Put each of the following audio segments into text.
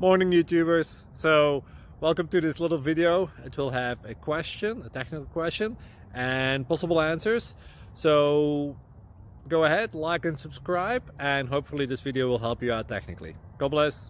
Morning YouTubers. So welcome to this little video. It will have a question, a technical question, and possible answers. So go ahead, like and subscribe, and hopefully this video will help you out technically. God bless.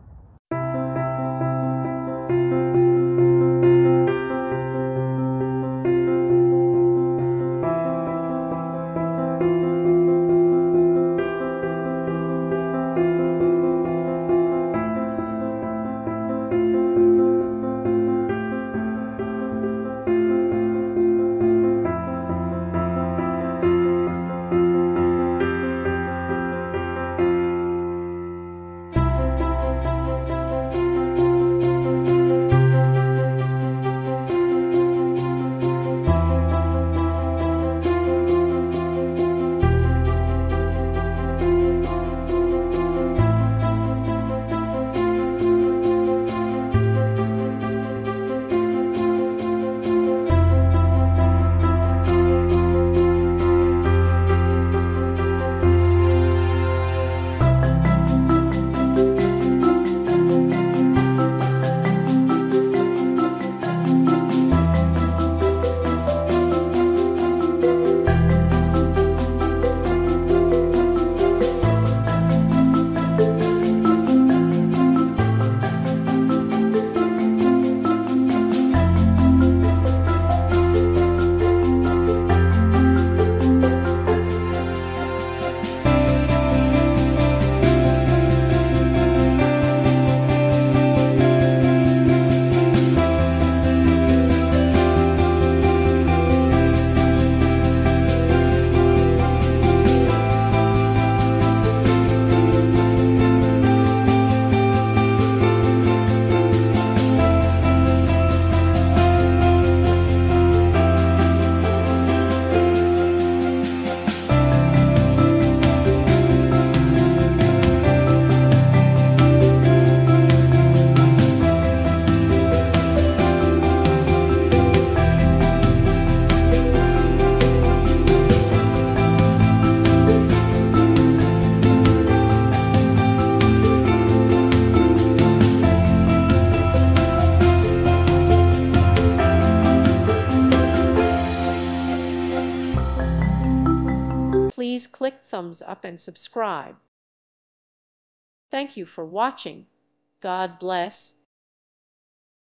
Please click thumbs up and subscribe. Thank you for watching. God bless.